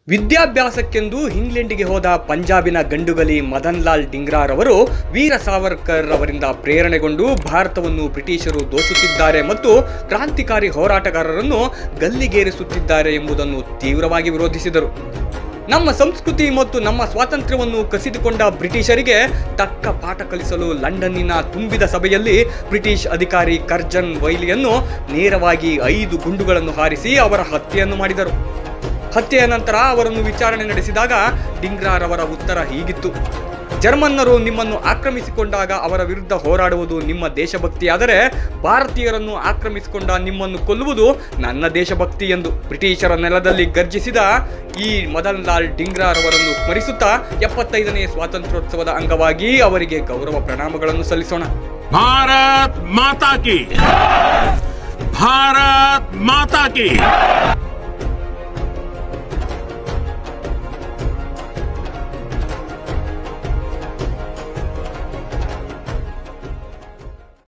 ವಿದ್ಯಾಭ್ಯಾಸಕ್ಕೆಂದು ಇಂಗ್ಲೆಂಡಿಗೆ ಹೋದ ಪಂಜಾಬಿನ ಗಂಡುಗಲಿ ಮದನ್ ಲಾಲ್ ಡಿಂಗ್ರಾರ್ ಅವರು ವೀರ ಸಾವರ್ಕರ್ ಅವರಿಂದ ಪ್ರೇರಣೆಗೊಂಡು ಭಾರತವನ್ನು ಬ್ರಿಟಿಷರು ದೋಚುತ್ತಿದ್ದಾರೆ ಮತ್ತು ಕ್ರಾಂತಿಕಾರಿ ಹೋರಾಟಗಾರರನ್ನು ಗಲ್ಲಿಗೇರಿಸುತ್ತಿದ್ದಾರೆ ಎಂಬುದನ್ನು ತೀವ್ರವಾಗಿ ವಿರೋಧಿಸಿದರು. ನಮ್ಮ ಸಂಸ್ಕೃತಿ ಮತ್ತು ನಮ್ಮ ಸ್ವಾತಂತ್ರ್ಯವನ್ನು ಕಸಿದುಕೊಂಡ ಬ್ರಿಟಿಷರಿಗೆ ತಕ್ಕ ಪಾಠ ಕಲಿಸಲು ಲಂಡನ್ನಿನ ತುಂಬಿದ ಸಭೆಯಲ್ಲಿ ಬ್ರಿಟಿಷ್ ಅಧಿಕಾರಿ ಕರ್ಜನ್ ವೈಲಿಯನ್ನು ನೇರವಾಗಿ 5 ಗುಂಡುಗಳನ್ನು ಹಾರಿಸಿ ಅವರ ಹತ್ಯೆಯನ್ನು ಮಾಡಿದರು. ಹತ್ಯೆಯ ನಂತರ ಅವರನ್ನು ವಿಚಾರಣೆ ನಡೆಸಿದಾಗ ಡಿಂಗ್ರಾರ್ ಅವರ ಉತ್ತರ ಹೀಗಿತ್ತು: ಜರ್ಮನ್ನರು ನಿಮ್ಮನ್ನು ಆಕ್ರಮಿಸಿಕೊಂಡಾಗ ಅವರ ವಿರುದ್ಧ ಹೋರಾಡುವುದು ನಿಮ್ಮ ದೇಶಭಕ್ತಿಯಾದರೆ ಭಾರತೀಯರನ್ನು ಆಕ್ರಮಿಸಿಕೊಂಡ ನಿಮ್ಮನ್ನು ಕೊಲ್ಲುವುದು ನನ್ನ ದೇಶಭಕ್ತಿ ಎಂದು ಬ್ರಿಟಿಷರ ನೆಲದಲ್ಲಿ ಗರ್ಜಿಸಿದ ಈ ಮದನ್ ಲಾಲ್ ಡಿಂಗ್ರಾರ್ ಅವರನ್ನು ಸ್ಮರಿಸುತ್ತಾ 75ನೇ ಸ್ವಾತಂತ್ರ್ಯೋತ್ಸವದ ಅಂಗವಾಗಿ ಅವರಿಗೆ ಗೌರವ ಪ್ರಣಾಮಗಳನ್ನು ಸಲ್ಲಿಸೋಣ. ಭಾರತ್ ಮಾತಾ ಕಿ.